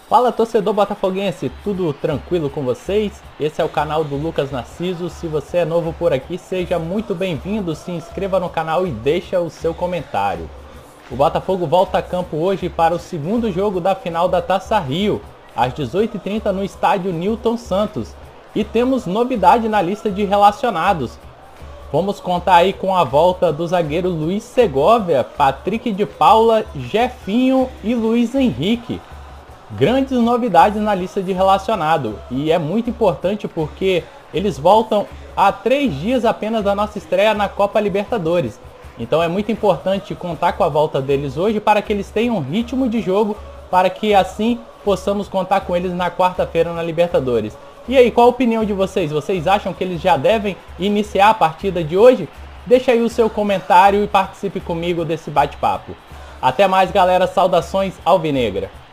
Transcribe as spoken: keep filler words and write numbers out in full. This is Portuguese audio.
Fala, torcedor botafoguense, tudo tranquilo com vocês? Esse é o canal do Lucas Narciso. Se você é novo por aqui, seja muito bem-vindo, se inscreva no canal e deixa o seu comentário. O Botafogo volta a campo hoje para o segundo jogo da final da Taça Rio, às dezoito e trinta no estádio Newton Santos. E temos novidade na lista de relacionados. Vamos contar aí com a volta do zagueiro Luiz Segovia, Patrick de Paula, Jefinho e Luiz Henrique. Grandes novidades na lista de relacionado, e é muito importante porque eles voltam a três dias apenas da nossa estreia na Copa Libertadores. Então é muito importante contar com a volta deles hoje para que eles tenham ritmo de jogo, para que assim possamos contar com eles na quarta-feira na Libertadores. E aí, qual a opinião de vocês? Vocês acham que eles já devem iniciar a partida de hoje? Deixa aí o seu comentário e participe comigo desse bate-papo. Até mais, galera. Saudações alvinegra.